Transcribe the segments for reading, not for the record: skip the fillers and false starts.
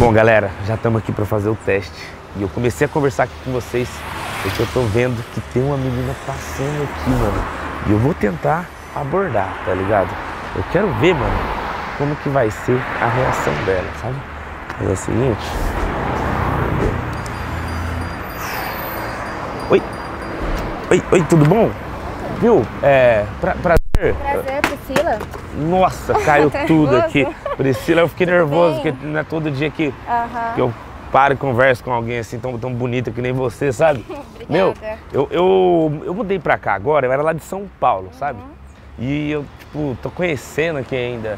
Bom, galera, já estamos aqui para fazer o teste. E eu comecei a conversar aqui com vocês porque eu tô vendo que tem uma menina passando aqui, mano. E eu vou tentar abordar, tá ligado? Eu quero ver, mano, como que vai ser a reação dela, sabe? Mas é o seguinte... Oi! Oi, tudo bom? Viu? Prazer. Prazer, Priscila. Nossa, caiu tudo aqui. Priscila, eu fiquei nervoso, porque não é todo dia que eu paro e converso com alguém assim tão bonita que nem você, sabe? Obrigada. Meu, eu mudei pra cá agora, eu era lá de São Paulo, sabe? E eu, tipo, tô conhecendo aqui ainda.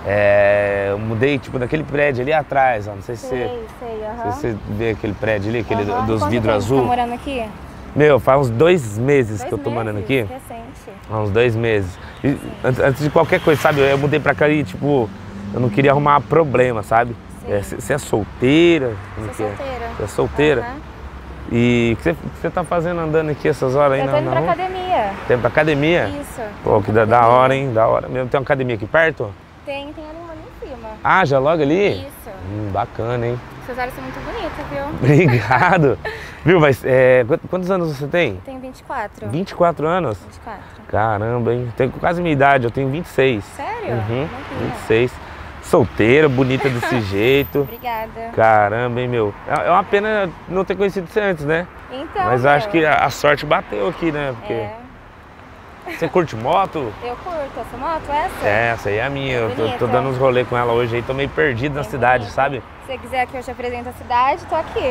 Eu mudei, tipo, daquele prédio ali atrás, ó. Não sei se sei, se você vê aquele prédio ali, aquele dos Quanto vidros tempo azul. Você tá morando aqui? Meu, faz uns 2 meses que eu tô morando aqui. Recente. Há uns 2 meses. E, antes de qualquer coisa, sabe? Eu mudei pra cá e, tipo, eu não queria arrumar problema, sabe? Você é solteira? Sou solteira. Você é solteira? E o que você tá fazendo andando aqui essas horas aí Eu tô indo pra rua? academia. Tem pra academia? Isso. Pô, que da hora, hein? Da hora mesmo. Tem uma academia aqui perto? Tem ali uma ali em cima. Ah, já logo ali? Isso. Bacana, hein? Seus olhos são muito bonitos, viu? Obrigado. Viu, mas quantos anos você tem? Eu tenho 24. 24 anos? 24. Caramba, hein? Tenho quase a minha idade, eu tenho 26. Sério? Uhum, Novinha. 26. Solteira, bonita desse jeito. Obrigada. Caramba, hein, meu? É uma pena não ter conhecido você antes, né? Então, Mas eu acho que a sorte bateu aqui, né? Porque É, você curte moto? eu curto. Essa moto, essa? Essa aí é a minha. Eu tô Bonita. dando uns rolês com ela hoje aí, tô meio perdido na Bem cidade, bonita. sabe? Se você quiser que eu te apresente a cidade, tô aqui.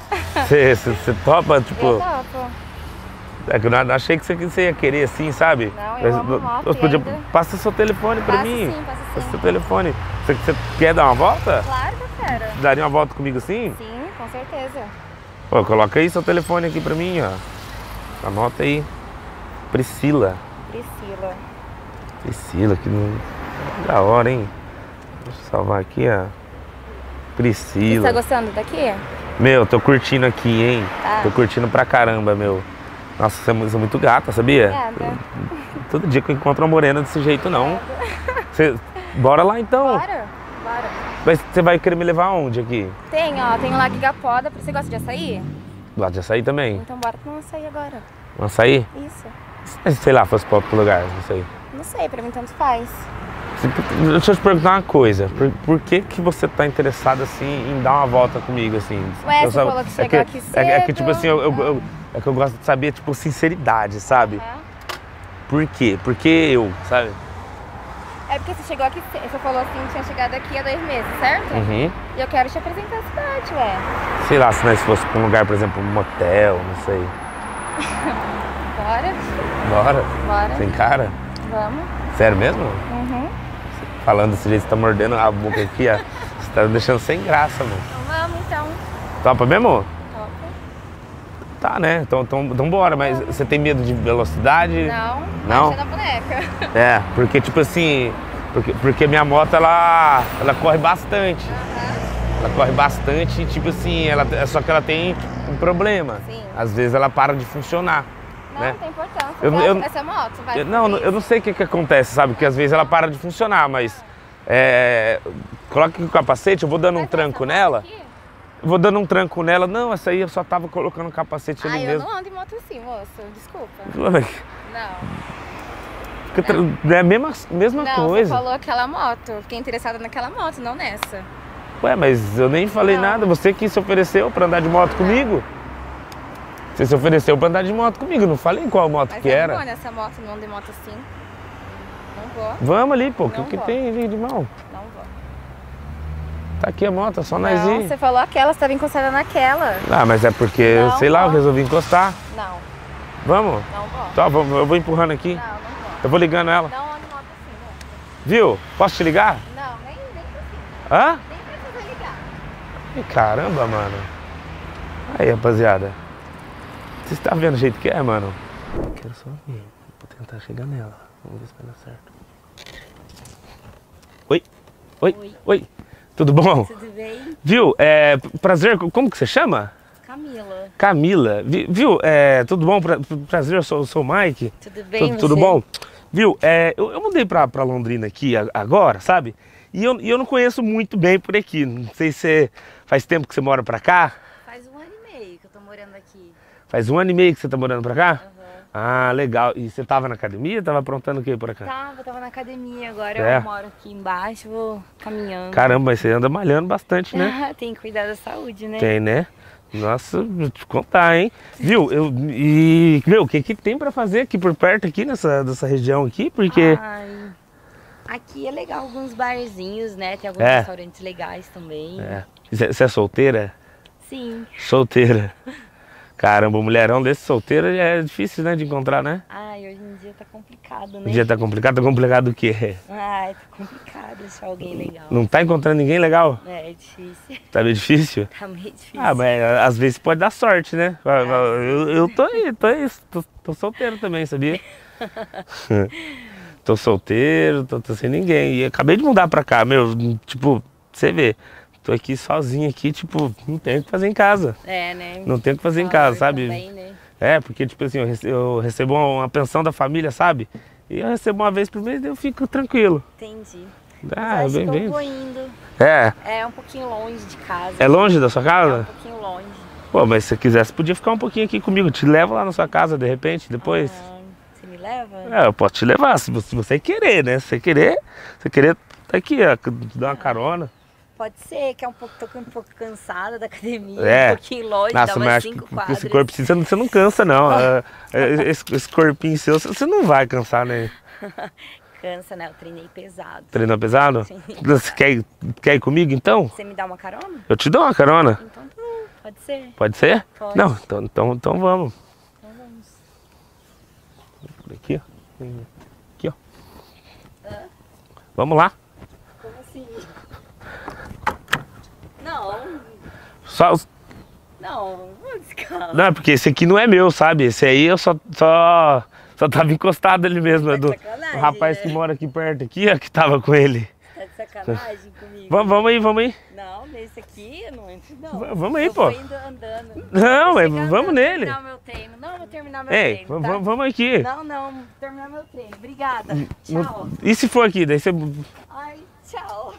Você topa, tipo... Eu topo. É que eu não achei que você ia querer assim, sabe? Não, eu amo moto e ainda- Passa seu telefone pra Passo mim. sim, passo sim. Passa seu telefone. Você quer dar uma volta? Claro que eu quero. Daria uma volta comigo assim? Sim, com certeza. Pô, coloca aí seu telefone aqui pra mim, ó. Anota aí. Priscila. Priscila. Priscila, que da hora, hein? Deixa eu salvar aqui, ó. Você Priscila. tá gostando daqui? Meu, tô curtindo aqui, hein? Tá. Tô curtindo pra caramba, meu. Nossa, você é muito gata, sabia? Obrigada. Todo dia que eu encontro uma morena desse jeito, não. Bora lá, então. Bora? Bora. Mas você vai querer me levar aonde aqui? Tem o Lago Igapoda. Você gosta de açaí? Lá de açaí também? Então bora pra um açaí agora. Um açaí? Isso. Mas, sei lá, fosse pra outro lugar, não sei. Não sei, pra mim tanto faz. Deixa eu te perguntar uma coisa. Por que você tá interessado, assim, em dar uma volta comigo, assim? Ué, Eu você falou que chegou aqui É que, cedo. tipo assim, é que eu gosto de saber, tipo, sinceridade, sabe? Por quê? Porque eu, sabe? É porque você chegou aqui, você falou assim que tinha chegado aqui há 2 meses, certo? Uhum. E eu quero te apresentar a cidade, ué. Sei lá, se nós fosse pra um lugar, por exemplo, um motel, não sei. Bora? Bora? Bora. Tem cara? Vamos. Sério mesmo? Uhum. Falando desse jeito, você tá mordendo a boca aqui, ó. Você tá me deixando sem graça, mano. Então vamos, então. Topa mesmo? Topa. Tá, né? Então bora, mas você tem medo de velocidade? Não. Não? Baixa na boneca. É, porque tipo assim, porque minha moto ela corre bastante. Ela corre bastante e tipo assim, só que ela tem um problema. Sim. Às vezes ela para de funcionar. Não, né? não tem importância. Eu- Essa moto vai Eu não sei o que acontece, sabe? Porque às vezes ela para de funcionar, mas coloca aqui o capacete, eu vou dando um tranco nela. Eu vou dando um tranco nela. Não, essa aí eu só tava colocando o capacete ali Eu mesmo. não ando em moto assim, moço. Desculpa. Não. É a mesma Não, coisa. você falou aquela moto. Fiquei interessada naquela moto, não nessa. Ué, mas eu nem falei Não. nada. Você que se ofereceu pra andar de moto comigo. Você se ofereceu pra andar de moto comigo. Não falei qual moto Mas que eu era. não vou nessa moto, não ando em moto assim. Não vou, Vamos ali, pô. O Não que vou. tem ali de mal? não vou. Tá aqui a moto, é só nós Não, ir. você falou aquela, você estava encostada naquela. Ah, mas é porque, Não sei lá, eu vou. resolvi encostar. Não, Vamos? não vou. Tá, eu vou empurrando aqui. Não, não vou. Eu vou ligando ela. Não ando em moto assim, Viu? Posso te ligar? não. Não, nem precisa. Hã? Nem precisa ligar. Ih, caramba, mano. Aí, rapaziada. Você está vendo o jeito que é, mano? Quero só ver. Vou tentar chegar nela. Vamos ver se vai dar certo. Oi? Oi? Oi. Oi? Tudo bom? Tudo bem? Viu? Prazer, como que você chama? Camila. Camila. Viu? Tudo bom? Prazer, eu sou o Mike. Tudo bem, Tudo você? bom? Viu? Eu mudei pra Londrina aqui agora, sabe? E eu não conheço muito bem por aqui. Não sei se faz tempo que você mora pra cá? Faz 1 ano e meio que eu tô morando aqui. Faz 1 ano e meio que você tá morando pra cá? Uhum. Ah, legal. E você tava na academia? Tava aprontando o que por cá? Tava na academia, agora É? eu moro aqui embaixo, vou caminhando. Caramba, mas você anda malhando bastante, né? Tem que cuidar da saúde, né? Tem, né? Nossa, vou te contar, hein? Viu? Meu, o que tem pra fazer aqui por perto, aqui dessa região aqui? Porque... Ai, aqui é legal, alguns barzinhos, né? Tem alguns É. restaurantes legais também. É. Você é solteira? Sim. Solteira. Caramba, um mulherão desse solteiro é difícil, né, de encontrar, né? Ai, hoje em dia tá complicado, né? O dia tá complicado? Tá complicado o quê? Ai, tá complicado achar alguém legal. Não tá encontrando ninguém legal? É difícil. Tá meio difícil? Tá meio difícil. Ah, mas às vezes pode dar sorte, né? Eu tô solteiro também, sabia? Tô solteiro, tô sem ninguém. E acabei de mudar pra cá, meu, tipo, você vê. Tô aqui sozinho aqui, tipo, não tenho o que fazer em casa. É, né? Não tenho o que fazer em casa, sabe? Também, né? É, porque, tipo assim, eu recebo uma pensão da família, sabe? E eu recebo uma vez por mês e eu fico tranquilo. Entendi. Ah, Mas acho que bem. eu vou indo. É. É um pouquinho longe de casa. É longe da sua É um casa? pouquinho longe. Pô, mas se você quisesse, podia ficar um pouquinho aqui comigo. Te levo lá na sua casa, de repente, depois. Ah, você me leva? É, eu posso te levar, se você querer, né? Se você querer, tá aqui, ó, te dar uma carona. Pode ser, que é tô um pouco cansada da academia, É. um pouquinho longe, Nossa, dá mas umas acho 5 que quadras. esse corpo, você não cansa, não. Esse corpinho seu, você não vai cansar, né? Cansa, né? Eu treinei pesado. Treinou pesado? Sim. Você quer ir comigo, então? Você me dá uma carona? Eu te dou uma carona. Então tá bom, pode ser. Pode ser? Pode. Não, então vamos. Então vamos. Por aqui, ó. Aqui, ó. Vamos lá. Como assim? Não, Só, não, vou descansar. não, porque esse aqui não é meu, sabe? Esse aí eu só tava encostado ali mesmo. É Tá de do sacanagem, rapaz né? que mora aqui perto, aqui, ó, que tava com ele. Tá de sacanagem comigo? Vamos aí. Não, nesse aqui eu não entro, não. Vamos aí, eu pô. Vou indo andando. Não, Vou mas chegar vamos andando, nele. Terminar meu treino. Não, vou terminar meu Ei, treino, tá? vamos aqui. Não, vou terminar meu treino. Obrigada. Não- Tchau. E se for aqui? Daí você... Ai, tchau.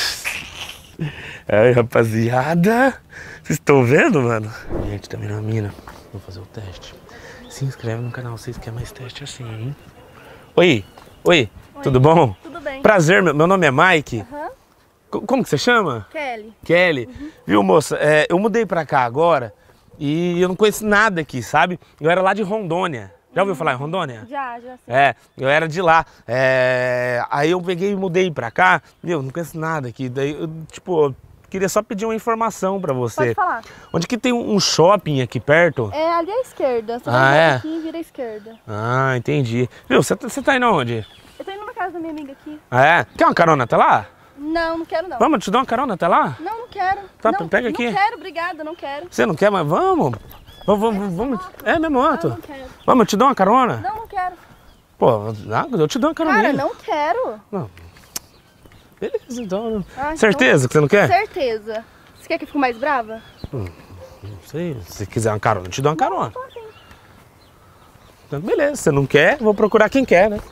Aí, rapaziada, vocês estão vendo, mano? Gente, tá vendo a mina? Vou fazer o teste. Se inscreve no canal, vocês querem mais teste assim, hein? Oi, tudo bom? Tudo bem. Prazer, meu nome é Mike. Aham. Como que você chama? Kelly. Kelly. Viu, moça? Eu mudei pra cá agora e eu não conheço nada aqui, sabe? Eu era lá de Rondônia. Já ouviu falar em Rondônia? Já sei. É, eu era de lá. Aí eu peguei e mudei pra cá. Meu, não conheço nada aqui. Daí, eu queria só pedir uma informação pra você. Pode falar. Onde que tem um shopping aqui perto? É ali à esquerda. Você Ah, é? aqui e vira à esquerda. Ah, entendi. Viu, você tá indo onde? Eu tô indo na casa da minha amiga aqui. Ah, é? Quer uma carona até lá? Não quero não. Vamos, eu te dou uma carona até lá? Não quero. Tá, não, pega aqui. Não quero, obrigada, não quero. Você não quer, mas vamos. Vamos. É minha moto. Não quero. Vamos, eu te dou uma carona? Não quero. Pô, eu te dou uma carona. Cara, não quero. Beleza, então. Ah, Certeza que você não quer? Certeza. Você quer que eu fique mais brava? Não sei, se você quiser uma carona, eu te dou uma carona. Tô afim. Então, beleza, você não quer, vou procurar quem quer, né?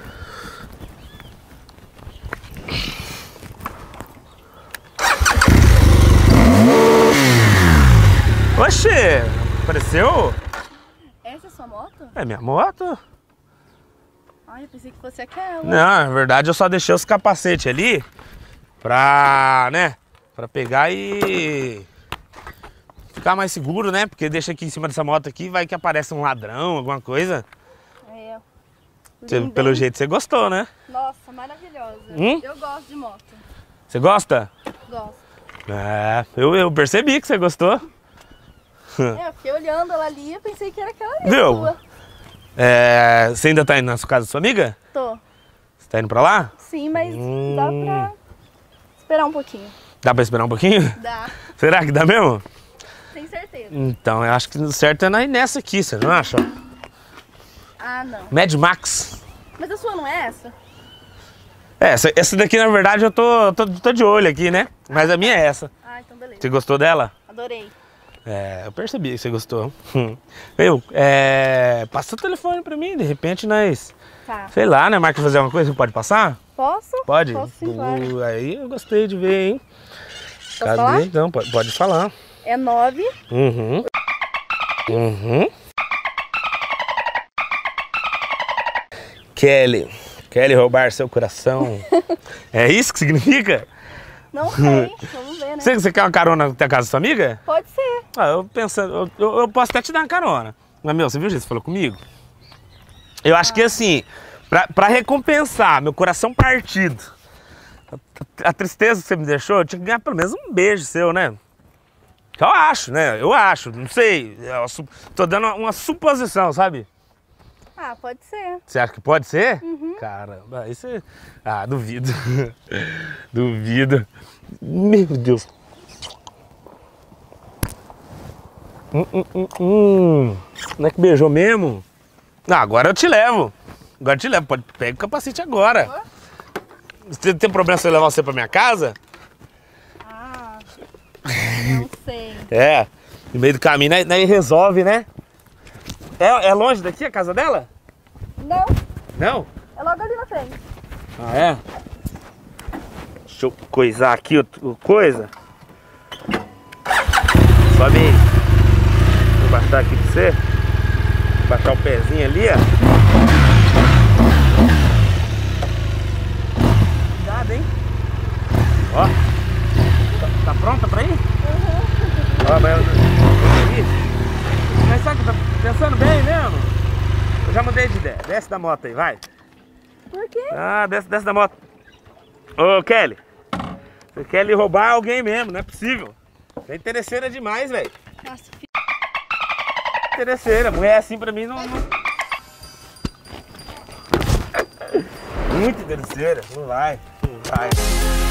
Oxê, apareceu? Essa é sua moto? É minha moto? Ai, eu pensei que fosse aquela. Não, na verdade eu só deixei os capacetes ali pra, né, pra pegar e ficar mais seguro, né? Porque deixa aqui em cima dessa moto aqui, vai que aparece um ladrão, alguma coisa. É. Pelo jeito você gostou, né? Nossa, maravilhosa. Hum? Eu gosto de moto. Você gosta? Gosto. É, eu percebi que você gostou. É, eu fiquei olhando ela ali e pensei que era aquela ali. Viu? Sua. Você ainda tá indo na sua casa da sua amiga? Tô. Você tá indo pra lá? Sim, mas dá pra esperar um pouquinho. Dá pra esperar um pouquinho? Dá. Será que dá mesmo? Sem certeza. Então, eu acho que o certo é ir nessa aqui, você não acha? Ah, não. Mad Max. Mas a sua não é essa? Essa daqui, na verdade, eu tô de olho aqui, né? Mas a minha é essa. Ah, então beleza. Você gostou dela? Adorei. É, eu percebi que você gostou. Passa o telefone pra mim, de repente nós... Tá. Sei lá, né, Marca, fazer uma coisa, pode passar? Posso? Pode? Posso sim, claro. Aí eu gostei de ver, hein? Posso falar? Então, pode falar. É 9. Uhum. Kelly roubar seu coração. É isso que significa? Não sei, vamos ver, né? Você quer uma carona até a casa da sua amiga? Pode ser. Ah, eu pensando, eu posso até te dar uma carona. Mas, meu, você viu o jeito que você falou comigo? Eu acho que assim, pra recompensar meu coração partido, a tristeza que você me deixou, eu tinha que ganhar pelo menos um beijo seu, né? Eu acho, né? Eu acho, não sei. Tô dando uma suposição, sabe? Ah, pode ser. Você acha que pode ser? Uhum. Caramba, isso é... Ah, duvido. Duvido. Meu Deus. Não é que beijou mesmo? Não, agora eu te levo. Agora eu te levo. Pega o capacete agora. Você tem problema se eu levar você pra minha casa? Ah, não sei. É. No meio do caminho, aí resolve, né? É longe daqui a casa dela? Não, Não? é logo ali na frente. Ah, é? Deixa eu coisar aqui o coisa. Sobe aí. Vou baixar aqui pra você. Vou baixar o pezinho ali, ó. Cuidado, hein? Ó. Tá pronta pra ir? Uhum. Ó, mas sabe que tá pensando bem mesmo? Eu já mudei de ideia. Desce da moto aí, vai. Por quê? Ah, desce da moto. Ô, Kelly. Você quer lhe roubar alguém mesmo, não é possível. Você é interesseira demais, velho. Nossa, filho. Interesseira. Mulher assim pra mim não... Muito interesseira. Não vai.